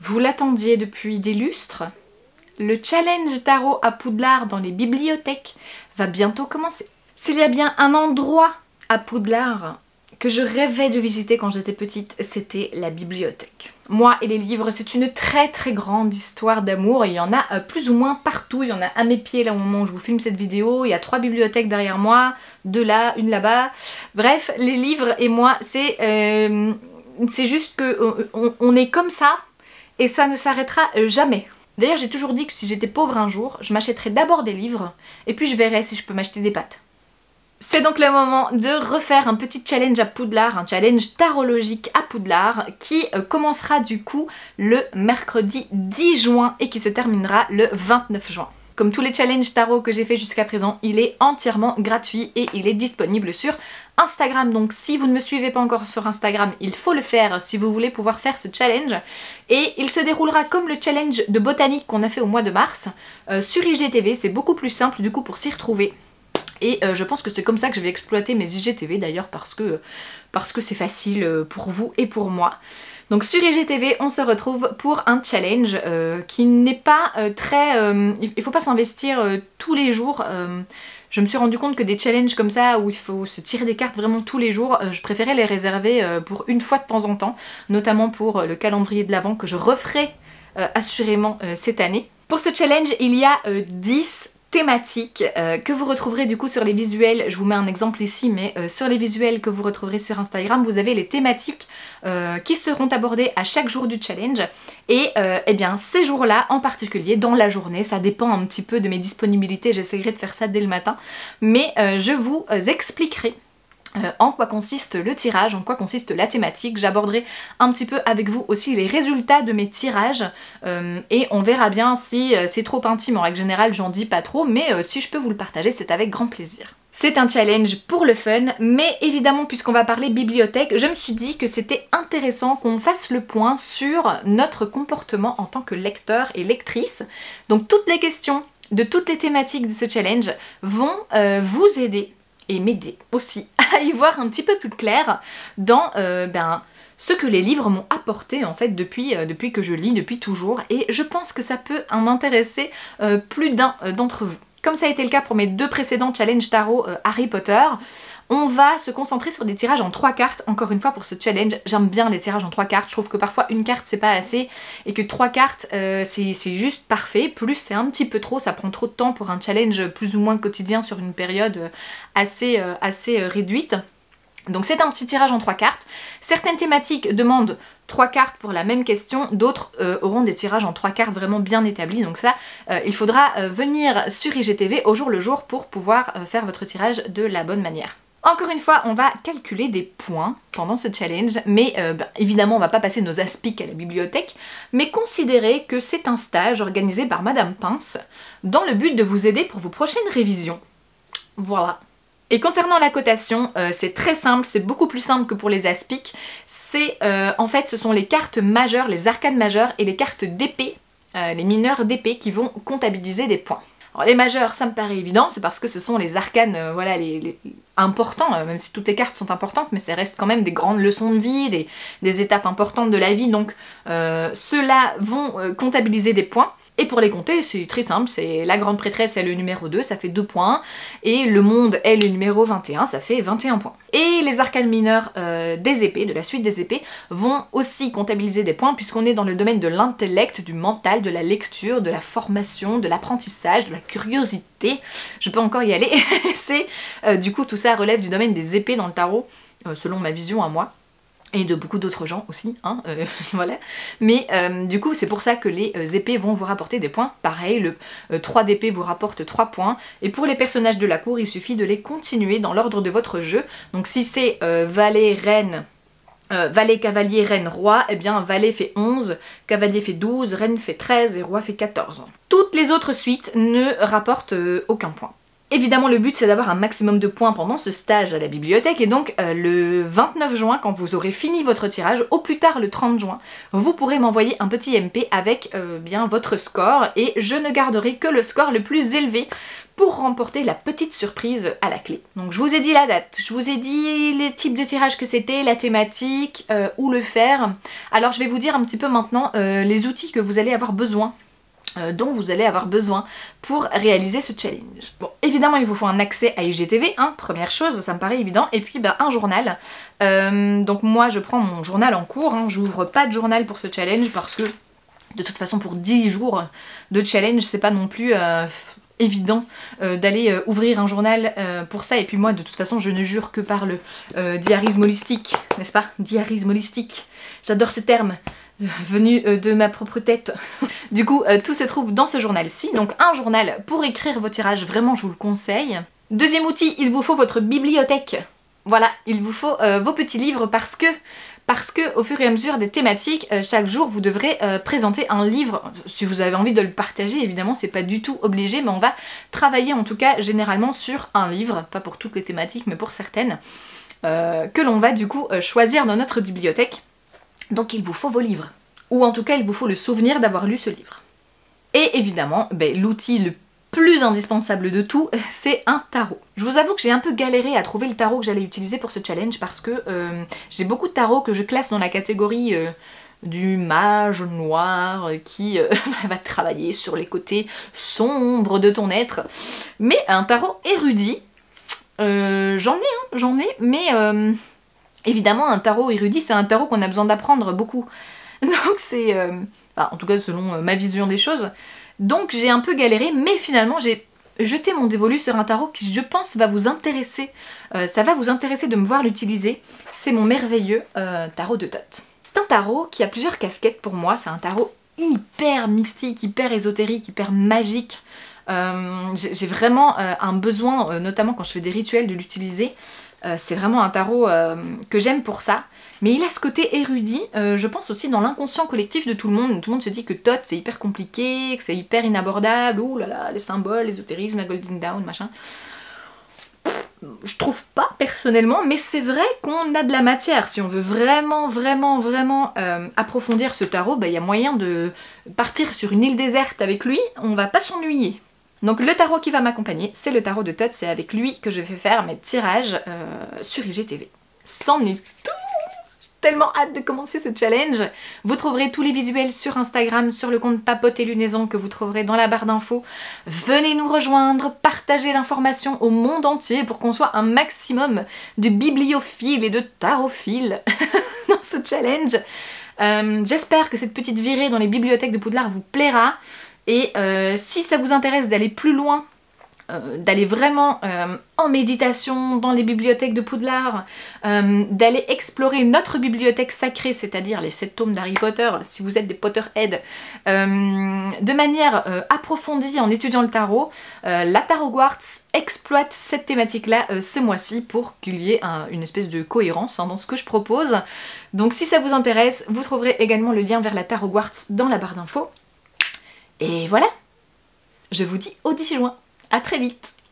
Vous l'attendiez depuis des lustres. Le challenge tarot à Poudlard dans les bibliothèques va bientôt commencer. S'il y a bien un endroit à Poudlard que je rêvais de visiter quand j'étais petite, c'était la bibliothèque. Moi et les livres, c'est une très très grande histoire d'amour et il y en a plus ou moins partout. Il y en a à mes pieds là au moment où je vous filme cette vidéo, il y a 3 bibliothèques derrière moi, 2 là, une là-bas. Bref, les livres et moi, c'est juste que on est comme ça et ça ne s'arrêtera jamais. D'ailleurs, j'ai toujours dit que si j'étais pauvre un jour, je m'achèterais d'abord des livres et puis je verrai si je peux m'acheter des pâtes. C'est donc le moment de refaire un petit challenge à Poudlard, un challenge tarologique à Poudlard qui commencera du coup le mercredi 10 juin et qui se terminera le 29 juin. Comme tous les challenges tarot que j'ai fait jusqu'à présent, il est entièrement gratuit et il est disponible sur Instagram. Donc si vous ne me suivez pas encore sur Instagram, il faut le faire si vous voulez pouvoir faire ce challenge. Et il se déroulera comme le challenge de botanique qu'on a fait au mois de mars sur IGTV. C'est beaucoup plus simple du coup pour s'y retrouver. Et je pense que c'est comme ça que je vais exploiter mes IGTV d'ailleurs parce que c'est facile pour vous et pour moi. Donc sur IGTV, on se retrouve pour un challenge qui n'est pas très... il faut pas s'investir tous les jours. Je me suis rendu compte que des challenges comme ça où il faut se tirer des cartes vraiment tous les jours, je préférais les réserver pour une fois de temps en temps, notamment pour le calendrier de l'Avent que je referai assurément cette année. Pour ce challenge, il y a 10 thématiques que vous retrouverez du coup sur les visuels. Je vous mets un exemple ici, mais sur les visuels que vous retrouverez sur Instagram, vous avez les thématiques qui seront abordées à chaque jour du challenge. Et eh bien ces jours-là en particulier, dans la journée, ça dépend un petit peu de mes disponibilités, j'essaierai de faire ça dès le matin, mais je vous expliquerai en quoi consiste le tirage, en quoi consiste la thématique. J'aborderai un petit peu avec vous aussi les résultats de mes tirages et on verra bien si c'est trop intime. En règle générale, j'en dis pas trop, mais si je peux vous le partager, c'est avec grand plaisir. C'est un challenge pour le fun, mais évidemment, puisqu'on va parler bibliothèque, je me suis dit que c'était intéressant qu'on fasse le point sur notre comportement en tant que lecteur et lectrice. Donc toutes les questions de toutes les thématiques de ce challenge vont vous aider et m'aider aussi à y voir un petit peu plus clair dans ce que les livres m'ont apporté en fait depuis que je lis, depuis toujours, et je pense que ça peut en intéresser plus d'un d'entre vous. Comme ça a été le cas pour mes 2 précédents challenges tarot Harry Potter, on va se concentrer sur des tirages en 3 cartes, encore une fois pour ce challenge. J'aime bien les tirages en 3 cartes, je trouve que parfois une carte c'est pas assez, et que 3 cartes c'est juste parfait, plus c'est un petit peu trop, ça prend trop de temps pour un challenge plus ou moins quotidien sur une période assez réduite. Donc c'est un petit tirage en 3 cartes. Certaines thématiques demandent 3 cartes pour la même question, d'autres auront des tirages en 3 cartes vraiment bien établis, donc ça il faudra venir sur IGTV au jour le jour pour pouvoir faire votre tirage de la bonne manière. Encore une fois, on va calculer des points pendant ce challenge, mais évidemment on va pas passer nos aspics à la bibliothèque, mais considérez que c'est un stage organisé par Madame Pince dans le but de vous aider pour vos prochaines révisions. Voilà. Et concernant la cotation, c'est très simple, c'est beaucoup plus simple que pour les aspics. C'est en fait ce sont les cartes majeures, les arcanes majeures et les cartes d'épée, les mineurs d'épée qui vont comptabiliser des points. Alors les majeurs, ça me paraît évident, c'est parce que ce sont les arcanes, voilà, les importants, même si toutes les cartes sont importantes, mais ça reste quand même des grandes leçons de vie, des étapes importantes de la vie, donc ceux-là vont comptabiliser des points. Et pour les compter, c'est très simple, c'est la grande prêtresse est le numéro 2, ça fait 2 points, et le monde est le numéro 21, ça fait 21 points. Et les arcanes mineures des épées, de la suite des épées, vont aussi comptabiliser des points, puisqu'on est dans le domaine de l'intellect, du mental, de la lecture, de la formation, de l'apprentissage, de la curiosité, je peux encore y aller, c'est du coup tout ça relève du domaine des épées dans le tarot, selon ma vision à moi. Et de beaucoup d'autres gens aussi, hein, voilà. Mais du coup, c'est pour ça que les épées vont vous rapporter des points. Pareil, le 3 d'épée vous rapporte 3 points. Et pour les personnages de la cour, il suffit de les continuer dans l'ordre de votre jeu. Donc si c'est valet, reine, valet, cavalier, reine, roi, eh bien valet fait 11, cavalier fait 12, reine fait 13 et roi fait 14. Toutes les autres suites ne rapportent aucun point. Évidemment, le but c'est d'avoir un maximum de points pendant ce stage à la bibliothèque et donc le 29 juin, quand vous aurez fini votre tirage, au plus tard le 30 juin, vous pourrez m'envoyer un petit MP avec bien votre score et je ne garderai que le score le plus élevé pour remporter la petite surprise à la clé. Donc je vous ai dit la date, je vous ai dit les types de tirages que c'était, la thématique, où le faire. Alors je vais vous dire un petit peu maintenant les outils que vous allez avoir besoin, dont vous allez avoir besoin pour réaliser ce challenge. Bon, évidemment il vous faut un accès à IGTV, hein, première chose, ça me paraît évident, et puis un journal. Donc moi je prends mon journal en cours, hein, j'ouvre pas de journal pour ce challenge parce que de toute façon pour 10 jours de challenge c'est pas non plus évident d'aller ouvrir un journal pour ça, et puis moi de toute façon je ne jure que par le diarisme holistique, n'est-ce pas? Diarisme holistique, j'adore ce terme venu de ma propre tête. Du coup tout se trouve dans ce journal-ci, donc un journal pour écrire vos tirages, vraiment je vous le conseille. Deuxième outil, il vous faut votre bibliothèque. Voilà, il vous faut vos petits livres parce que au fur et à mesure des thématiques, chaque jour vous devrez présenter un livre. Si vous avez envie de le partager, évidemment c'est pas du tout obligé, mais on va travailler en tout cas généralement sur un livre, pas pour toutes les thématiques mais pour certaines, que l'on va du coup choisir dans notre bibliothèque. Donc il vous faut vos livres, ou en tout cas il vous faut le souvenir d'avoir lu ce livre. Et évidemment, l'outil le plus indispensable de tout, c'est un tarot. Je vous avoue que j'ai un peu galéré à trouver le tarot que j'allais utiliser pour ce challenge parce que j'ai beaucoup de tarots que je classe dans la catégorie du mage noir qui va travailler sur les côtés sombres de ton être. Mais un tarot érudit, j'en ai, mais évidemment un tarot érudit c'est un tarot qu'on a besoin d'apprendre beaucoup. Donc c'est, en tout cas selon ma vision des choses. Donc j'ai un peu galéré, mais finalement j'ai jeté mon dévolu sur un tarot qui je pense va vous intéresser. Ça va vous intéresser de me voir l'utiliser. C'est mon merveilleux tarot de Thoth. C'est un tarot qui a plusieurs casquettes pour moi. C'est un tarot hyper mystique, hyper ésotérique, hyper magique. J'ai vraiment un besoin, notamment quand je fais des rituels, de l'utiliser. C'est vraiment un tarot que j'aime pour ça. Mais il a ce côté érudit, je pense aussi dans l'inconscient collectif de tout le monde. Tout le monde se dit que Thoth c'est hyper compliqué, que c'est hyper inabordable, ouh là là, les symboles, l'ésotérisme, la Golden Dawn, machin. Je trouve pas personnellement, mais c'est vrai qu'on a de la matière. Si on veut vraiment approfondir ce tarot, il y a moyen de partir sur une île déserte avec lui, on va pas s'ennuyer. Donc le tarot qui va m'accompagner, c'est le tarot de Thoth, c'est avec lui que je vais faire mes tirages sur IGTV. C'en est tout! J'ai tellement hâte de commencer ce challenge. Vous trouverez tous les visuels sur Instagram, sur le compte Papote et Lunaison que vous trouverez dans la barre d'infos. Venez nous rejoindre, partagez l'information au monde entier pour qu'on soit un maximum de bibliophiles et de tarophiles dans ce challenge. J'espère que cette petite virée dans les bibliothèques de Poudlard vous plaira. Et si ça vous intéresse d'aller plus loin, d'aller vraiment en méditation dans les bibliothèques de Poudlard, d'aller explorer notre bibliothèque sacrée, c'est-à-dire les 7 tomes d'Harry Potter, si vous êtes des Potterheads, de manière approfondie en étudiant le tarot, la Tarot Quartz exploite cette thématique-là ce mois-ci pour qu'il y ait une espèce de cohérence dans ce que je propose. Donc si ça vous intéresse, vous trouverez également le lien vers la Tarot Quartz dans la barre d'infos. Et voilà, je vous dis au 10 juin. À très vite!